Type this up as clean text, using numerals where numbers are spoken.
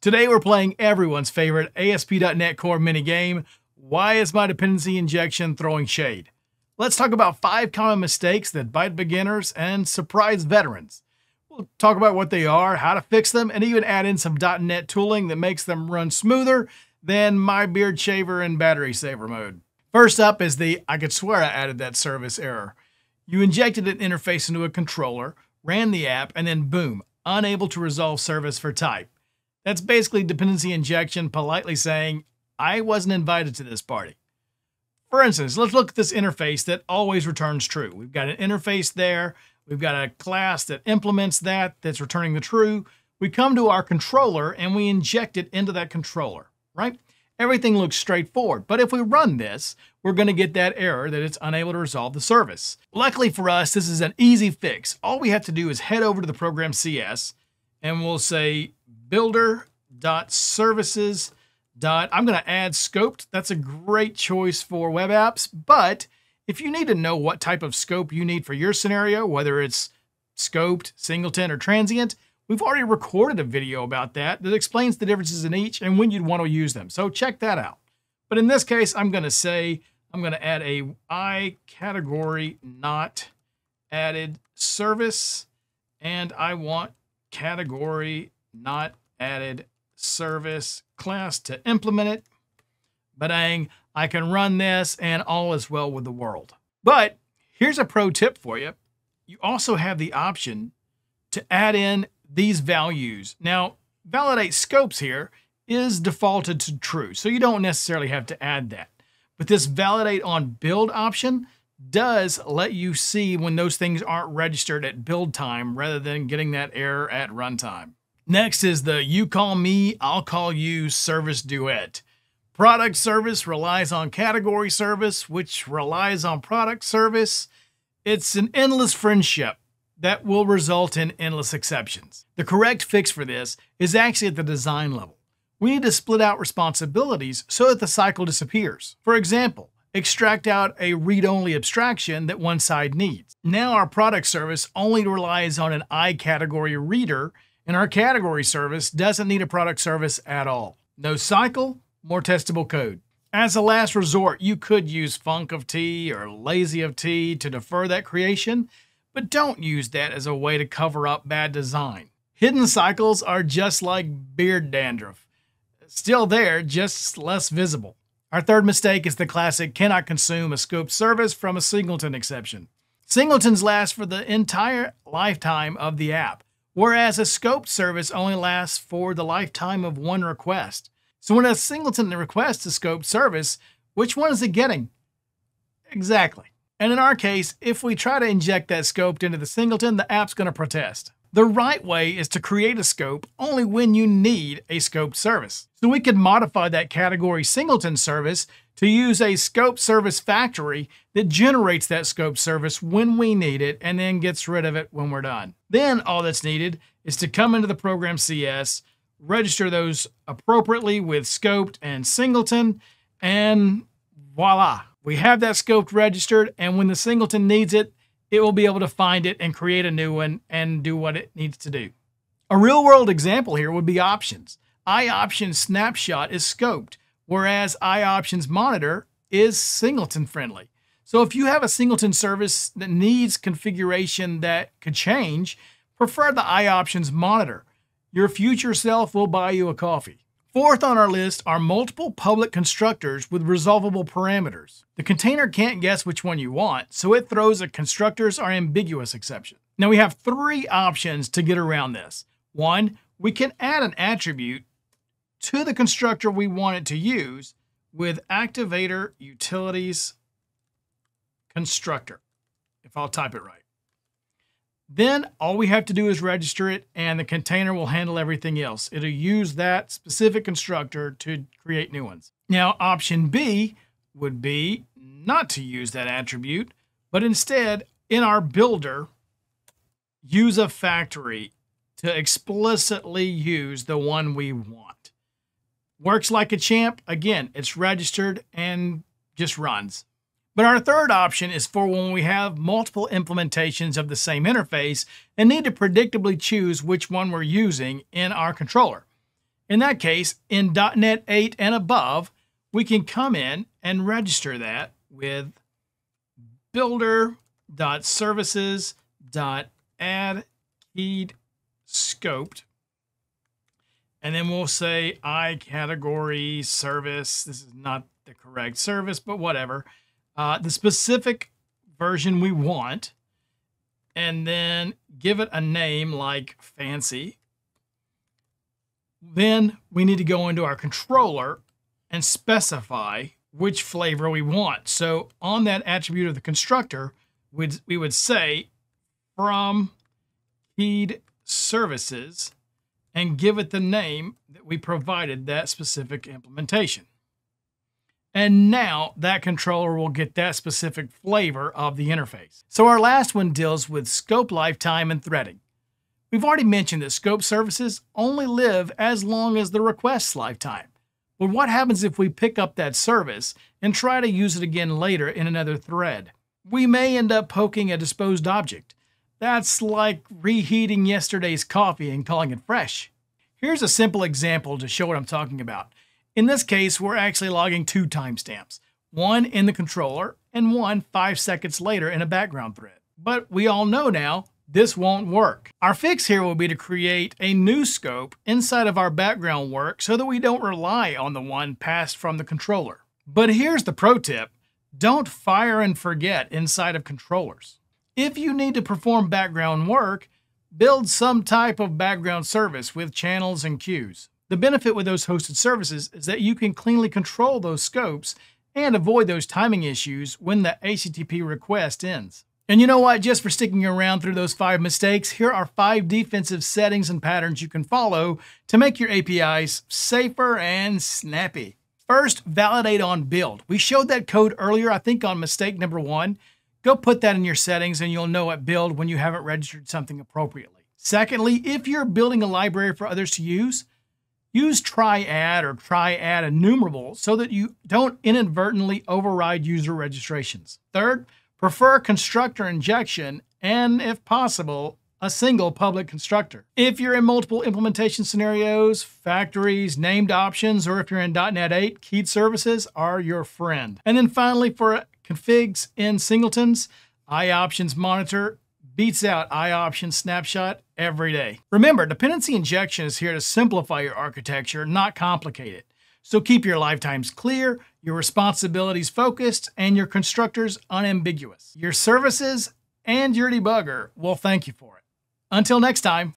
Today we're playing everyone's favorite ASP.NET Core minigame, Why is my dependency injection throwing shade? Let's talk about 5 common mistakes that bite beginners and surprise veterans. We'll talk about what they are, how to fix them, and even add in some .NET tooling that makes them run smoother than my beard shaver in battery saver mode. First up is the I could swear I added that service error. You injected an interface into a controller, ran the app, and then boom, unable to resolve service for type. That's basically dependency injection politely saying, I wasn't invited to this party. For instance, let's look at this interface that always returns true. We've got an interface there. We've got a class that implements that's returning the true. We come to our controller and we inject it into that controller, right? Everything looks straightforward. But if we run this, we're going to get that error that it's unable to resolve the service. Luckily for us, this is an easy fix. All we have to do is head over to the program CS and we'll say builder.services. I'm going to add scoped. That's a great choice for web apps, but if you need to know what type of scope you need for your scenario, whether it's scoped, singleton, or transient, we've already recorded a video about that explains the differences in each and when you'd want to use them. So check that out. But in this case, I'm going to add a I category not added service, and I want category not added service class to implement it. Badang, I can run this and all is well with the world. But here's a pro tip for you. You also have the option to add in these values. Now, validate scopes here is defaulted to true, so you don't necessarily have to add that. But this validate on build option does let you see when those things aren't registered at build time rather than getting that error at runtime. Next is the you call me, I'll call you service duet. Product service relies on category service, which relies on product service. It's an endless friendship that will result in endless exceptions. The correct fix for this is actually at the design level. We need to split out responsibilities so that the cycle disappears. For example, extract out a read-only abstraction that one side needs. Now our product service only relies on an I category reader, and our category service doesn't need a product service at all. No cycle, more testable code. As a last resort, you could use func of t or lazy of t to defer that creation, but don't use that as a way to cover up bad design. Hidden cycles are just like beard dandruff. Still there, just less visible. Our third mistake is the classic cannot consume a scope service from a singleton exception. Singletons last for the entire lifetime of the app, whereas a scoped service only lasts for the lifetime of one request. So when a singleton requests a scoped service, which one is it getting? Exactly. And in our case, if we try to inject that scoped into the singleton, the app's going to protest. The right way is to create a scope only when you need a scoped service. So we could modify that category singleton service to use a scope service factory that generates that scope service when we need it and then gets rid of it when we're done. Then all that's needed is to come into the program CS, register those appropriately with scoped and singleton, and voila. We have that scoped registered, and when the singleton needs it, it will be able to find it and create a new one and do what it needs to do. A real-world example here would be options. iOptions snapshot is scoped, whereas iOptions monitor is singleton friendly. So if you have a singleton service that needs configuration that could change, prefer the iOptions monitor. Your future self will buy you a coffee. Fourth on our list are multiple public constructors with resolvable parameters. The container can't guess which one you want, so it throws a constructors are ambiguous exception. Now we have 3 options to get around this. 1, we can add an attribute to the constructor we want it to use with activator utilities constructor, if I'll type it right. Then all we have to do is register it and the container will handle everything else. It'll use that specific constructor to create new ones. Now option B would be not to use that attribute, but instead in our builder, use a factory to explicitly use the one we want. Works like a champ. Again, it's registered and just runs. But our third option is for when we have multiple implementations of the same interface and need to predictably choose which one we're using in our controller. In that case, in .NET 8 and above, we can come in and register that with builder.services.addKeyedScoped. And then we'll say I category service. This is not the correct service, but whatever. The specific version we want, and then give it a name like fancy. Then we need to go into our controller and specify which flavor we want. So on that attribute of the constructor, we would say from keyed services and give it the name that we provided that specific implementation. And now that controller will get that specific flavor of the interface. So our last one deals with scope lifetime and threading. We've already mentioned that scope services only live as long as the request's lifetime. But what happens if we pick up that service and try to use it again later in another thread? We may end up poking a disposed object. That's like reheating yesterday's coffee and calling it fresh. Here's a simple example to show what I'm talking about. In this case, we're actually logging 2 timestamps, one in the controller and one 5 seconds later in a background thread. But we all know now this won't work. Our fix here will be to create a new scope inside of our background work so that we don't rely on the one passed from the controller. But here's the pro tip. Don't fire and forget inside of controllers. If you need to perform background work, build some type of background service with channels and queues. The benefit with those hosted services is that you can cleanly control those scopes and avoid those timing issues when the HTTP request ends. And you know what? Just for sticking around through those 5 mistakes, here are 5 defensive settings and patterns you can follow to make your APIs safer and snappy. First, validate on build. We showed that code earlier, I think on mistake number 1. Go put that in your settings and you'll know at build when you haven't registered something appropriately. Secondly, if you're building a library for others to use triad or triad enumerable so that you don't inadvertently override user registrations. Third, prefer constructor injection and, if possible, a single public constructor. If you're in multiple implementation scenarios, factories, named options, or if you're in .NET 8, keyed services are your friend. And then finally, for configs in singletons, iOptions monitor beats out iOptions snapshot every day. Remember, dependency injection is here to simplify your architecture, not complicate it. So keep your lifetimes clear, your responsibilities focused, and your constructors unambiguous. Your services and your debugger will thank you for it. Until next time.